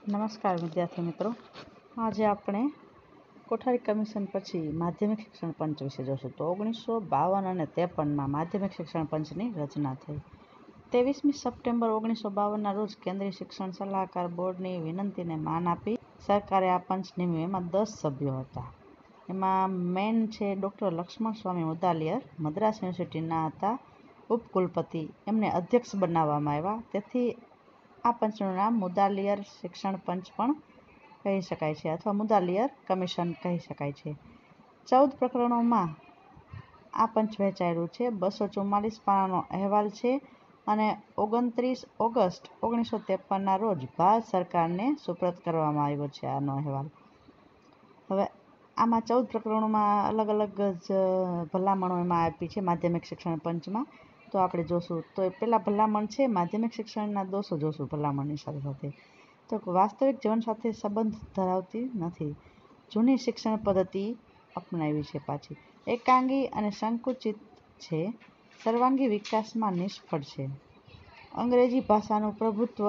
નમસ્કાર વિદ્યાર્થી મિત્રો, આજે આપણે કોઠારી કમિશન પછી માધ્યમિક શિક્ષણ પંચ વિશે જોશું. તો 1952 અને 53માં માધ્યમિક શિક્ષણ પંચની રચના થઈ. 23મી સપ્ટેમ્બર 1952ના રોજ કેન્દ્રીય શિક્ષણ સલાહકાર બોર્ડની વિનંતીને માન આપી સરકારે આ પંચ નિમ્યું. એમાં 10 સભ્યો હતા. એમાં મેન છે ડૉક્ટર લક્ષ્મણ સ્વામી મુદાલિયર, મદ્રાસ યુનિવર્સિટીના હતા ઉપકુલપતિ. એમને અધ્યક્ષ બનાવવામાં આવ્યા. તેથી આ પંચનું નામ મુદાલિયર શિક્ષણ પંચ પણ કહી શકાય છે અથવા મુદાલિયર કમિશન કહી શકાય છે. 14 પ્રકરણોમાં આ પંચ વહેંચાયેલું છે. 244 પાનાનો અહેવાલ છે અને 29 ઓગસ્ટ 1953ના રોજ ભારત સરકારને સુપ્રત કરવામાં આવ્યો છે આનો અહેવાલ. હવે આમાં 14 પ્રકરણોમાં અલગ અલગ જ ભલામણો એમાં આપી છે માધ્યમિક શિક્ષણ પંચમાં. તો આપણે જોશું. તો એ પહેલાં ભલામણ છે માધ્યમિક શિક્ષણના દોષો જોશું ભલામણની સાથે સાથે. તો વાસ્તવિક જીવન સાથે સંબંધ ધરાવતી નથી. જૂની શિક્ષણ પદ્ધતિ અપનાવી છે પાછી. એકાંગી અને સંકુચિત છે. સર્વાંગી વિકાસમાં નિષ્ફળ છે. અંગ્રેજી ભાષાનું પ્રભુત્વ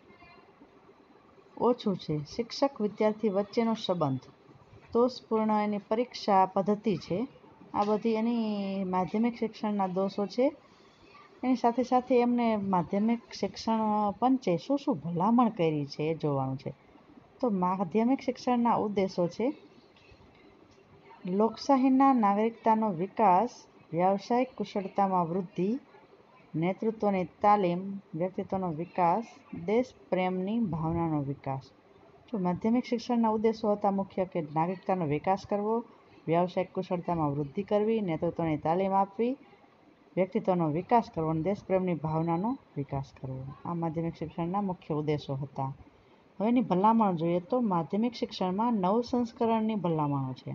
ઓછું છે. શિક્ષક વિદ્યાર્થી વચ્ચેનો સંબંધ દોષપૂર્ણ. એની પરીક્ષા પદ્ધતિ છે. આ બધી એની માધ્યમિક શિક્ષણના દોષો છે. એની સાથે સાથે એમને માધ્યમિક શિક્ષણ પંચે શું શું ભલામણ કરી છે એ જોવાનું છે. તો માધ્યમિક શિક્ષણના ઉદ્દેશો છે: લોકશાહીના નાગરિકતાનો વિકાસ, વ્યાવસાયિક કુશળતામાં વૃદ્ધિ, નેતૃત્વની તાલીમ, વ્યક્તિત્વનો વિકાસ, દેશપ્રેમની ભાવનાનો વિકાસ. જો માધ્યમિક શિક્ષણના ઉદ્દેશો હતા મુખ્ય કે નાગરિકતાનો વિકાસ કરવો, વ્યાવસાયિક કુશળતામાં વૃદ્ધિ કરવી, નેતૃત્વની તાલીમ આપવી, વ્યક્તિત્વનો વિકાસ કરવો અને દેશપ્રેમની ભાવનાનો વિકાસ કરવો. આ માધ્યમિક શિક્ષણના મુખ્ય ઉદ્દેશો હતા. હવે એની ભલામણ જોઈએ તો માધ્યમિક શિક્ષણમાં 9 સંસ્કરણની ભલામણો છે.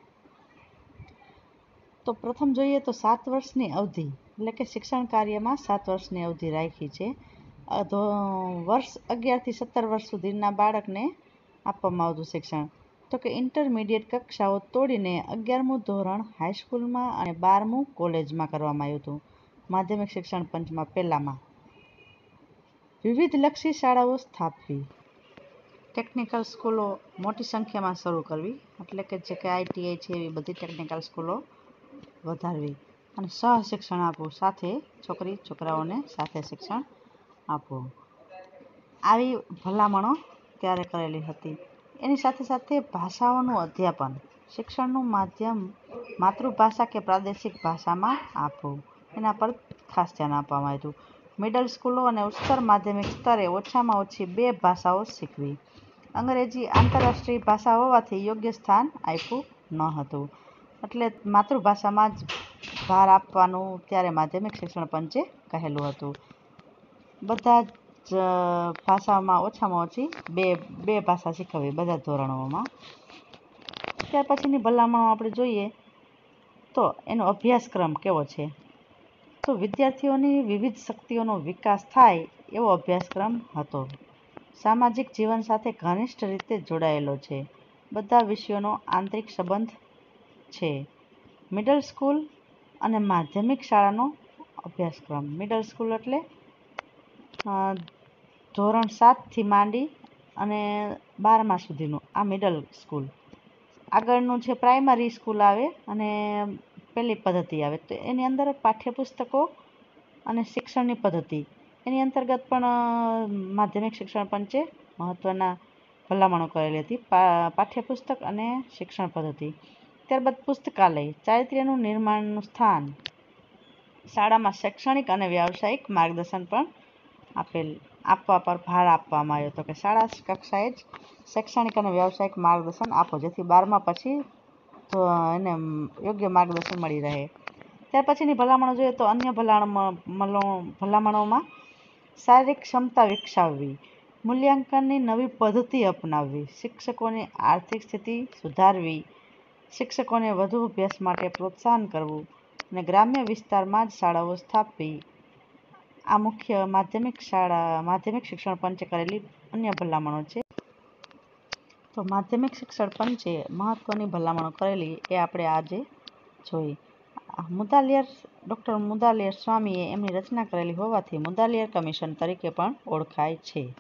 તો પ્રથમ જોઈએ તો 7 વર્ષની અવધિ, એટલે કે શિક્ષણ કાર્યમાં 7 વર્ષની અવધિ રાખી છે. વર્ષ 11 થી 17 વર્ષ સુધીના બાળકને આપવામાં આવતું શિક્ષણ. તો કે ઇન્ટરમીડિયેટ કક્ષાઓ તોડીને 11મું ધોરણ હાઈસ્કૂલમાં અને 12મું કોલેજમાં કરવામાં આવ્યું હતું માધ્યમિક શિક્ષણ પંચમાં પહેલામાં. વિવિધલક્ષી શાળાઓ સ્થાપવી, ટેકનિકલ સ્કૂલો મોટી સંખ્યામાં શરૂ કરવી, એટલે કે જે કે ITI છે એવી બધી ટેકનિકલ સ્કૂલો વધારવી અને સહશિક્ષણ આપવું, સાથે છોકરાઓને સાથે શિક્ષણ આપવું. આવી ભલામણો ત્યારે કરેલી હતી. એની સાથે સાથે ભાષાઓનું અધ્યાપન, શિક્ષણનું માધ્યમ માતૃભાષા કે પ્રાદેશિક ભાષામાં આપવું, એના પર ખાસ ધ્યાન આપવામાં આવ્યું હતું. મિડલ સ્કૂલો અને ઉચ્ચતર માધ્યમિક સ્તરે ઓછામાં ઓછી 2 ભાષાઓ શીખવી. અંગ્રેજી આંતરરાષ્ટ્રીય ભાષા હોવાથી યોગ્ય સ્થાન આપ્યું ન હતું. એટલે માતૃભાષામાં જ ભાર આપવાનું ત્યારે માધ્યમિક શિક્ષણ પંચે કહેલું હતું. બધા જ ભાષામાં ઓછામાં ઓછી બે ભાષા શીખવવી બધા ધોરણોમાં. ત્યાર પછીની ભલામણો આપણે જોઈએ તો એનો અભ્યાસક્રમ કેવો છે. તો વિદ્યાર્થીઓની વિવિધ શક્તિઓનો વિકાસ થાય એવો અભ્યાસક્રમ હતો. સામાજિક જીવન સાથે ઘનિષ્ઠ રીતે જોડાયેલો છે. બધા વિષયોનો આંતરિક સંબંધ છે. મિડલ સ્કૂલ અને માધ્યમિક શાળાનો અભ્યાસક્રમ. મિડલ સ્કૂલ એટલે ધોરણ 7 થી માંડી અને 12મા સુધીનું આ મિડલ સ્કૂલ. આગળનું છે પ્રાઇમરી સ્કૂલ આવે અને પહેલી પદ્ધતિ આવે. તો એની અંદર પાઠ્યપુસ્તકો અને શિક્ષણની પદ્ધતિ એની અંતર્ગત પણ માધ્યમિક શિક્ષણ પંચે મહત્ત્વના ભલામણો કરેલી હતી. પાઠ્યપુસ્તક અને શિક્ષણ પદ્ધતિ. ત્યારબાદ પુસ્તકાલય, ચારિત્ર્યનું નિર્માણનું સ્થાન. શાળામાં શૈક્ષણિક અને વ્યાવસાયિક માર્ગદર્શન પણ આપવા પર ભાર આપવામાં આવ્યો હતો કે શાળા કક્ષાએ જ શૈક્ષણિક અને વ્યાવસાયિક માર્ગદર્શન આપો, જેથી 12મા પછી તો એને યોગ્ય માર્ગદર્શન મળી રહે. ત્યાર પછીની ભલામણો જોઈએ તો અન્ય ભલામણોમાં શારીરિક ક્ષમતા વિકસાવવી, મૂલ્યાંકનની નવી પદ્ધતિ અપનાવવી, શિક્ષકોની આર્થિક સ્થિતિ સુધારવી, શિક્ષકોને વધુ અભ્યાસ માટે પ્રોત્સાહન કરવું અને ગ્રામ્ય વિસ્તારમાં જ શાળાઓ સ્થાપવી. આ મુખ્ય માધ્યમિક શિક્ષણ પંચે કરેલી અન્ય ભલામણો છે. તો માધ્યમિક શિક્ષણ પંચે મહત્ત્વની ભલામણો કરેલી એ આપણે આજે જોઈ. ડૉક્ટર મુદાલિયર સ્વામીએ એમની રચના કરેલી હોવાથી મુદાલિયર કમિશન તરીકે પણ ઓળખાય છે.